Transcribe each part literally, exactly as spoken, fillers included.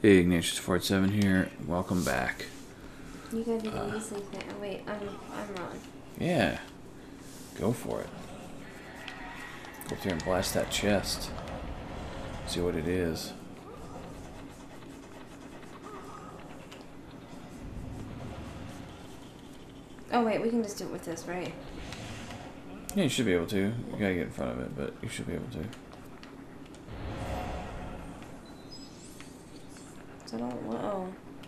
Hey, Ignatius forty-seven here. Welcome back. You gotta do the uh, easy thing. Oh, wait, I'm I'm wrong. Yeah. Go for it. Go up there and blast that chest. See what it is. Oh wait, we can just do it with this, right? Yeah, you should be able to. You gotta get in front of it, but you should be able to. So I don't. Whoa.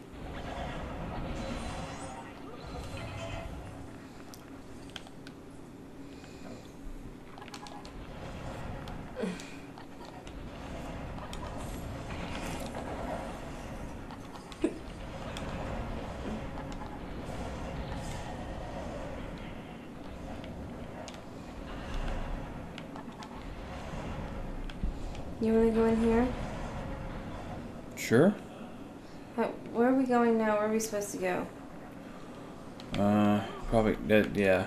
You want to go in here? Sure. How, where are we going now? Where are we supposed to go? Uh, probably, that, yeah.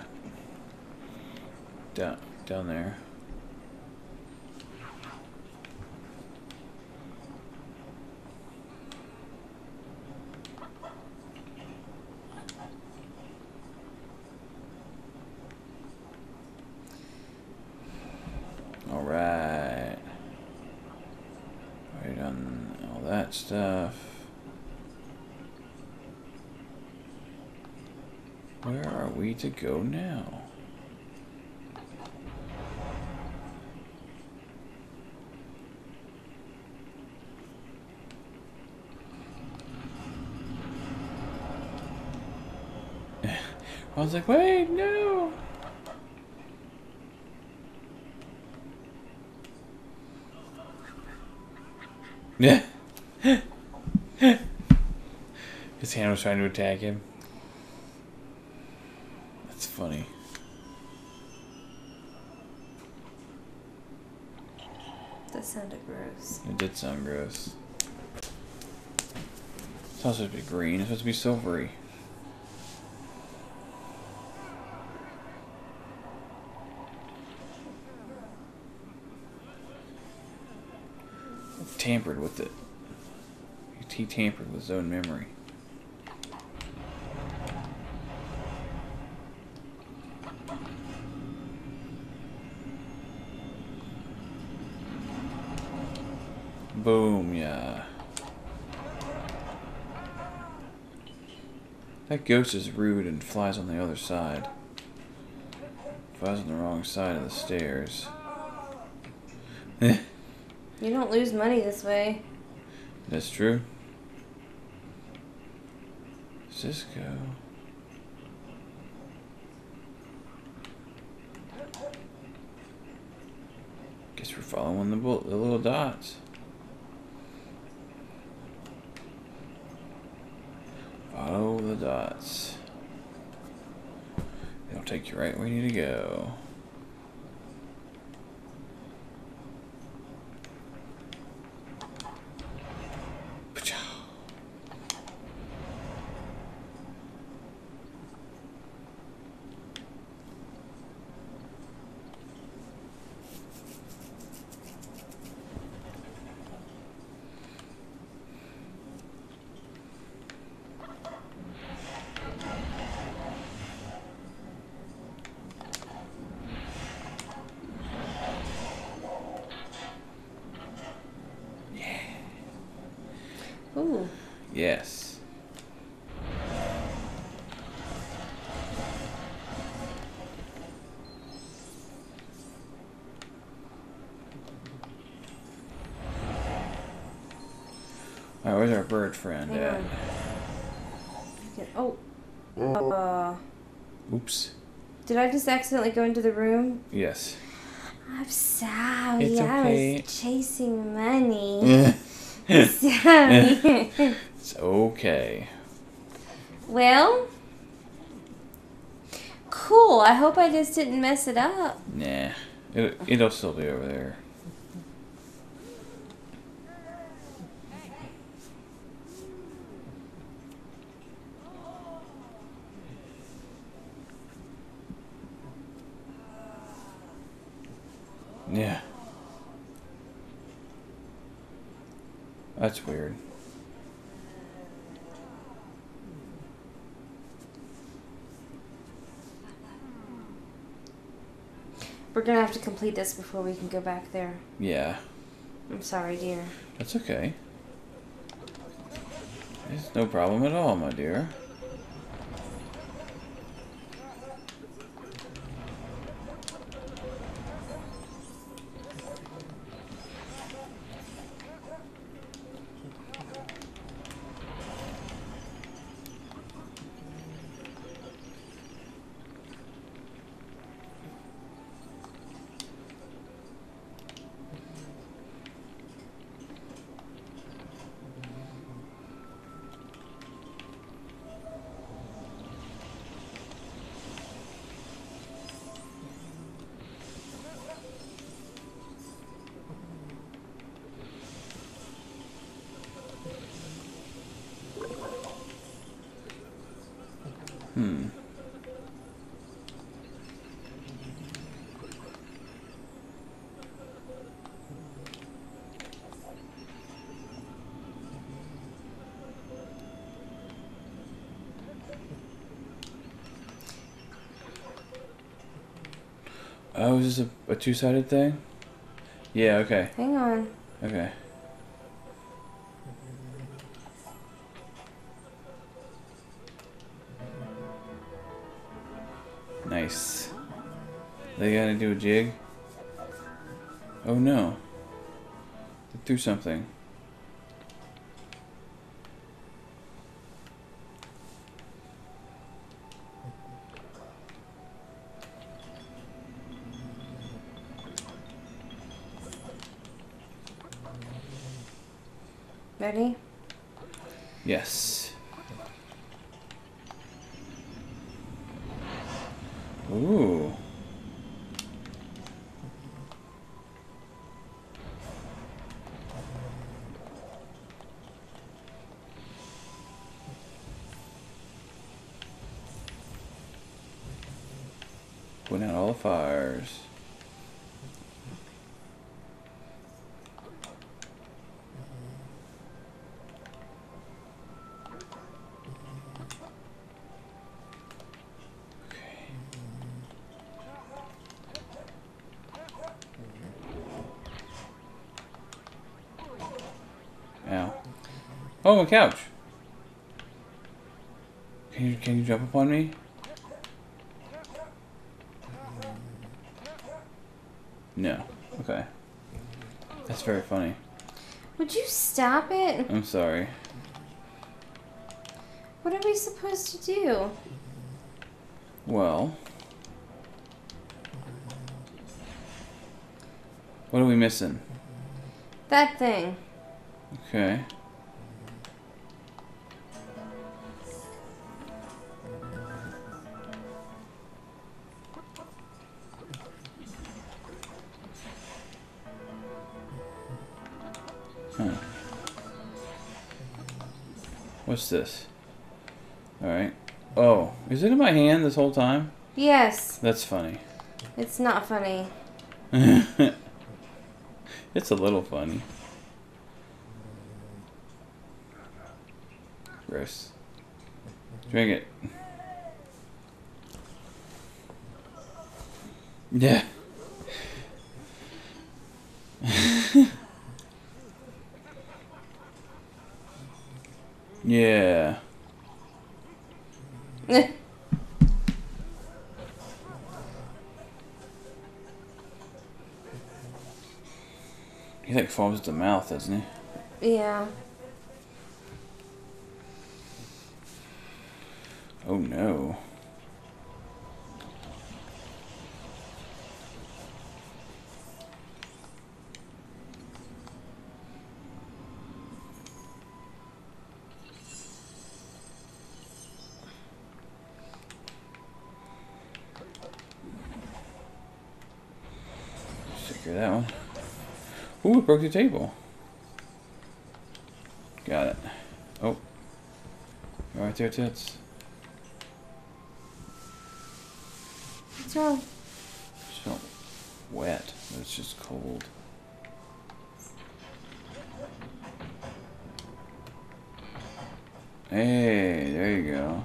Down, down there. All right. Right on all that stuff. Where are we to go now? I was like, wait, no! Yeah. His hand was trying to attack him. That's funny. That sounded gross. It did sound gross. It's not supposed to be green, it's supposed to be silvery. Tampered with it. He tampered with his own memory. Boom, yeah. That ghost is rude and flies on the other side. Flies on the wrong side of the stairs. You don't lose money this way. That's true. Does this go? Guess we're following the, the little dots. Follow the dots. It'll take you right where you need to go. Ooh. Yes. Alright, where's our bird friend Hang at? On. Oh. Uh. Oops. Did I just accidentally go into the room? Yes. I'm sorry. It's okay. I was chasing money. Sorry. It's okay. Well, cool. I hope I just didn't mess it up. Nah, it, it'll still be over there. Yeah. That's weird. We're gonna have to complete this before we can go back there. Yeah. I'm sorry, dear. That's okay. It's no problem at all, my dear. Hmm. Oh, is this a, a two-sided thing? Yeah, okay. Hang on. Okay. Nice. They gotta do a jig? Oh no. They threw something. Ready? Yes. Ooh. Putting out all the fires. Ow. Oh, my couch. Can you can you jump upon me? No. Okay. That's very funny. Would you stop it? I'm sorry. What are we supposed to do? Well. What are we missing? That thing. Okay. Huh. What's this? Alright. Oh, is it in my hand this whole time? Yes. That's funny. It's not funny. It's a little funny. Gross. Drink it. Yeah. Yeah. He like foams at the mouth, doesn't he? Yeah. Oh no. Secure that one. Ooh, it broke the table. Got it. Oh. You're right there, Tits. What's wrong? It's not wet, but it's just cold. Hey, there you go.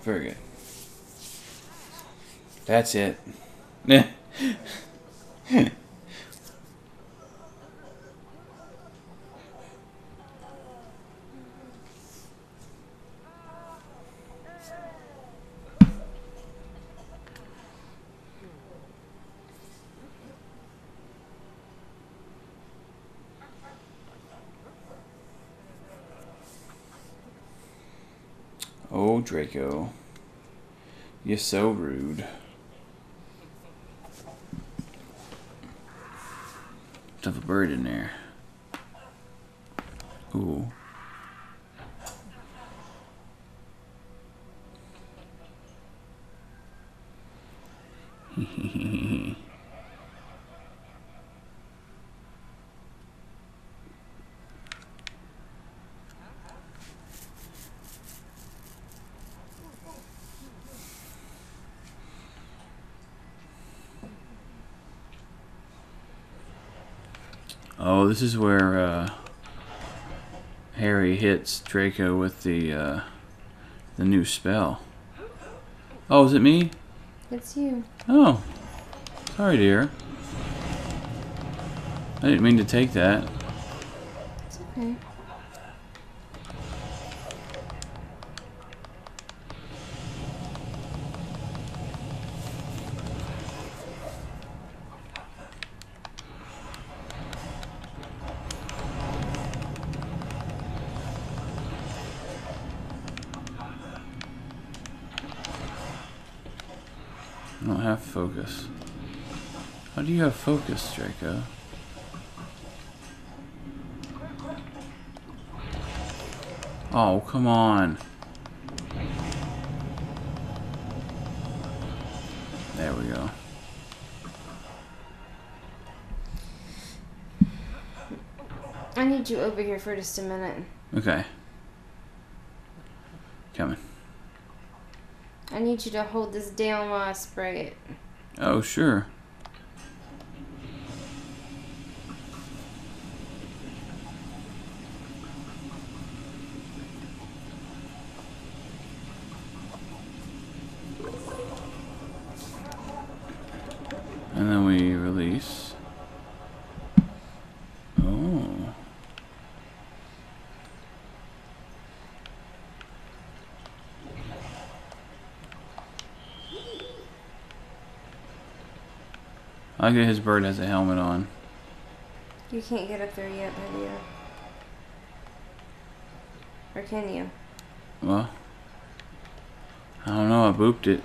Very good. That's it. Oh, Draco. You're so rude. Stuff a bird in there. Ooh. Oh, this is where uh, Harry hits Draco with the uh, the new spell. Oh, is it me? It's you. Oh, sorry, dear. I didn't mean to take that. It's okay. I don't have focus. How do you have focus, Draco? Oh, come on. There we go. I need you over here for just a minute. Okay. Coming. I need you to hold this down while I spray it. Oh, sure. And then we release. Oh. I like that his bird has a helmet on. You can't get up there yet, my dear. Or can you? Well, I don't know. I booped it.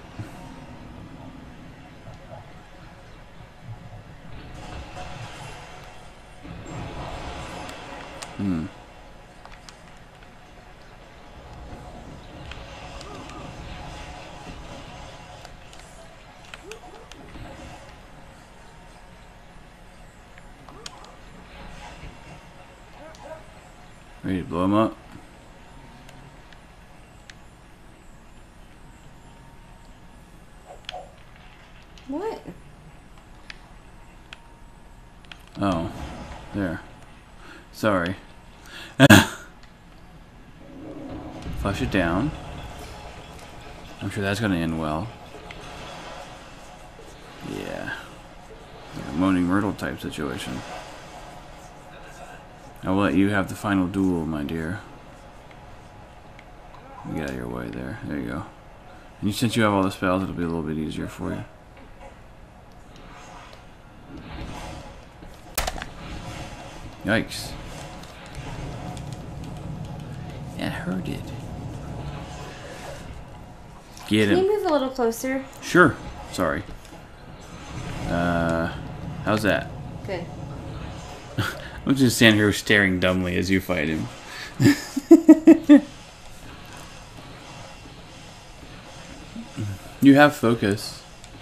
Hmm. Ready to blow him up? What? Oh, there. Sorry. Flush it down. I'm sure that's gonna end well. Yeah. Like a Moaning Myrtle type situation. I will let you have the final duel, my dear. Get out of your way there. There you go. And since you have all the spells, it'll be a little bit easier for you. Yikes. That hurted. Get him. Can you move a little closer? Sure. Sorry. Uh, how's that? Good. I'm just standing here staring dumbly as you fight him. You have focus.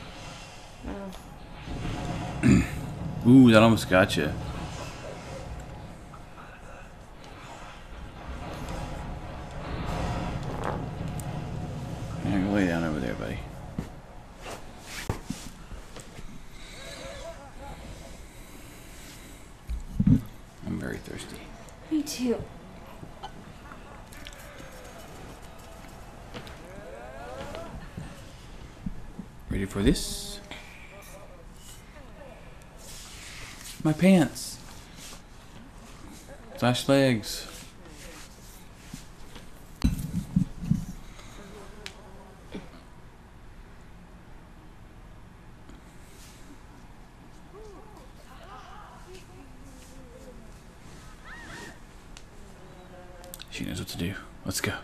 Oh. Ooh, that almost got you. Yeah, go lay down over there, buddy. I'm very thirsty. Me too. Ready for this? My pants. Slash legs. She knows what to do. Let's go.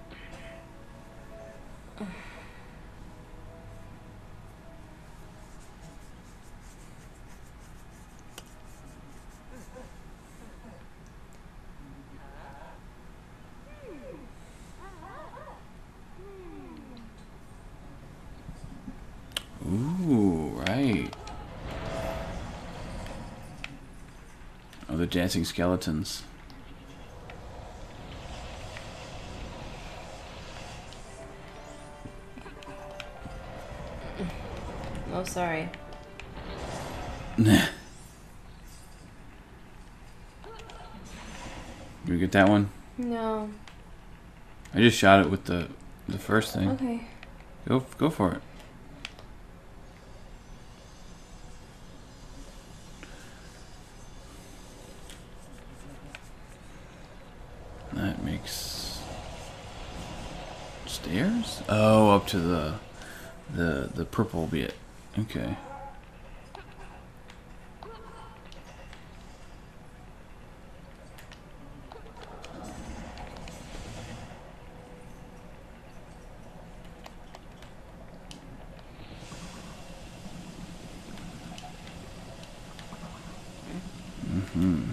Ooh, right. Oh, the dancing skeletons. Oh, sorry. Nah. You get that one? No. I just shot it with the the first thing. Okay. Go go for it. That makes stairs? Oh, up to the the the purple bit. Okay. Mm-hmm.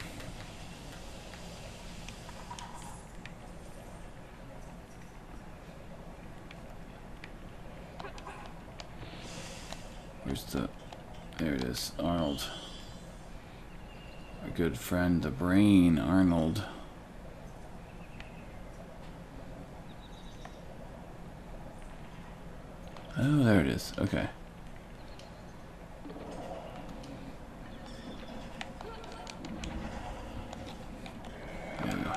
Where's the... There it is. Arnold. Our good friend, the brain, Arnold. Oh, there it is. Okay. There we go.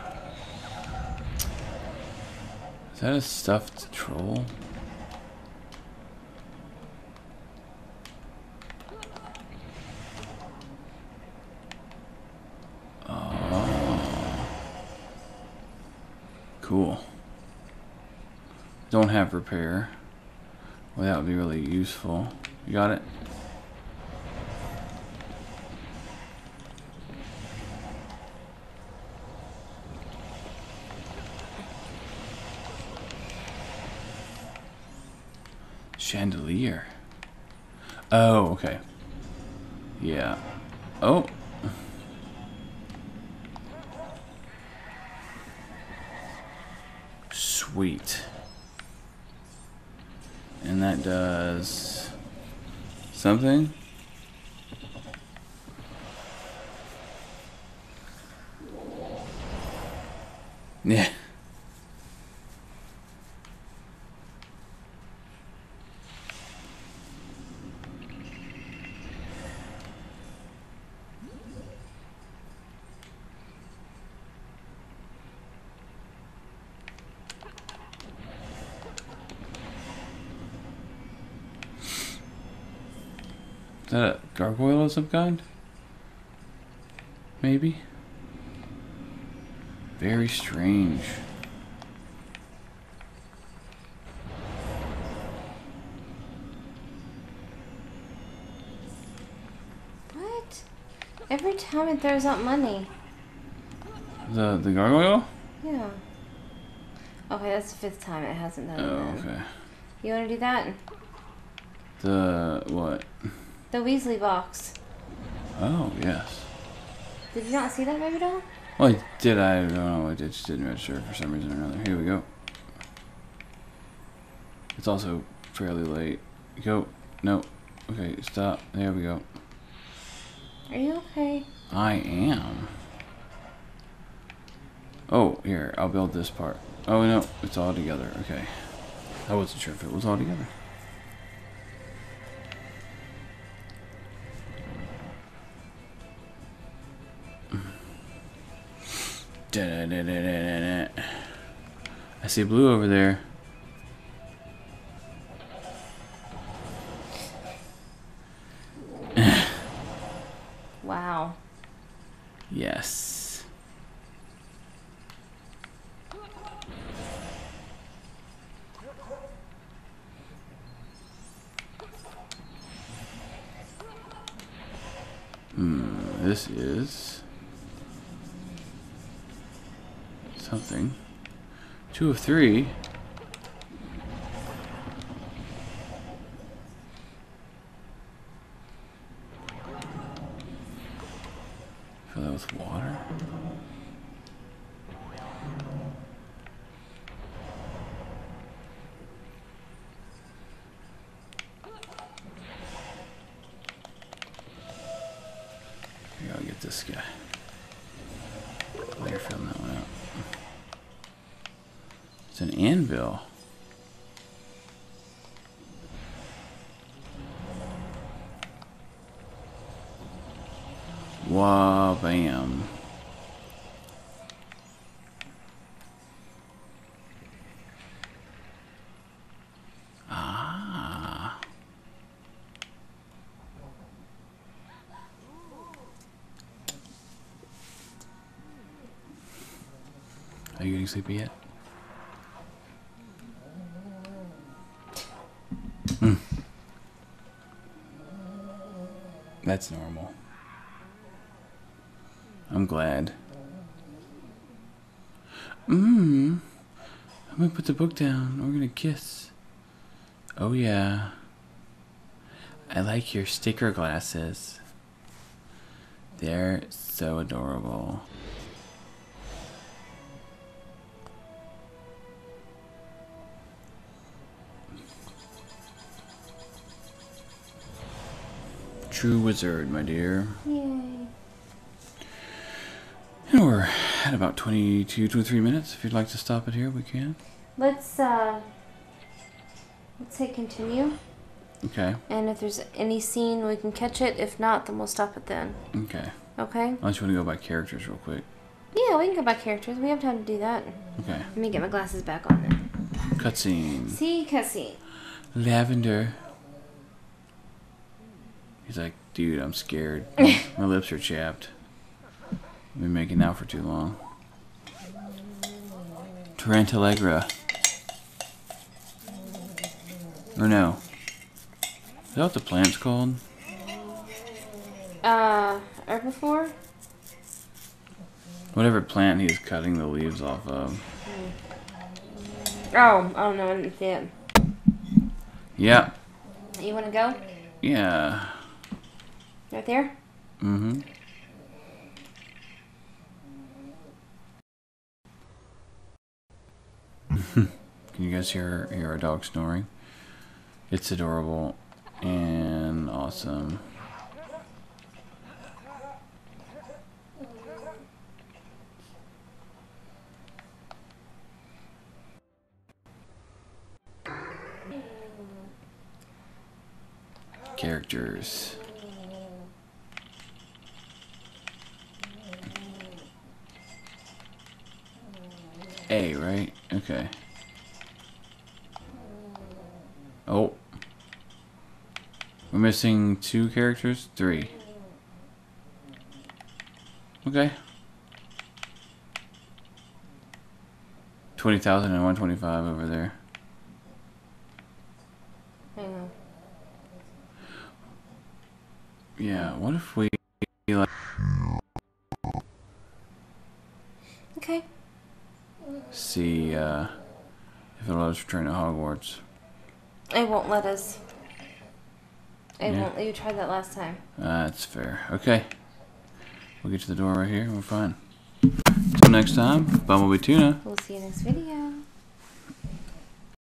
Is that a stuffed troll? Cool. Don't have repair. Well, that would be really useful. You got it? Chandelier. Oh, okay. Yeah. Oh. Sweet. And that does something. Yeah. Is that a gargoyle of some kind? Maybe? Very strange. What? Every time it throws out money. The the gargoyle? Yeah. Okay, that's the fifth time it hasn't done Oh, that. okay. You want to do that? The what? The Weasley box. Oh, yes. Did you not see that, baby doll? Well, I did. I don't know. I just didn't register for some reason or another. Here we go. It's also fairly late. Go. No. Okay, stop. There we go. Are you okay? I am. Oh, here. I'll build this part. Oh, no. It's all together. Okay. I wasn't sure if it was all together. Da, da, da, da, da, da. I see blue over there. Yes. Hmm, this is something. Two of three. Fill that with water. Here, I'll get this guy. While you're filling that one out. It's an anvil. Wow, bam. Ah. Are you getting sleepy yet? Mm. That's normal. I'm glad. Mmm. I'm gonna put the book down. We're gonna kiss. Oh yeah. I like your sticker glasses. They're so adorable. True wizard, my dear. Yay. And we're at about twenty-two, twenty-three minutes. If you'd like to stop it here, we can. Let's, uh, let's hit continue. Okay. And if there's any scene, we can catch it. If not, then we'll stop it then. Okay. Okay? Unless you want to go by characters real quick. Yeah, we can go by characters. We have time to do that. Okay. Let me get my glasses back on then. Cutscene. See, cutscene. Lavender. He's like, dude, I'm scared. My lips are chapped. I've been making out for too long. Tarantalegra. Or no. Is that what the plant's called? Uh, herbivore? Whatever plant he's cutting the leaves off of. Oh, I don't know. I didn't see it. Yeah. You want to go? Yeah. Right there? Mm-hmm. Can you guys hear hear our dog snoring? It's adorable and awesome. Characters. A, right? Okay. Oh. We're missing two characters? Three. Okay. twenty thousand and one twenty-five over there. Hang on. Yeah, what if we like... Okay. see uh, if it'll let us return to Hogwarts. It won't let us. It Yeah. won't let you try that last time. Uh, that's fair. Okay. We'll get to the door right here and we're fine. Until next time, Bumblebee Tuna. We'll see you next video.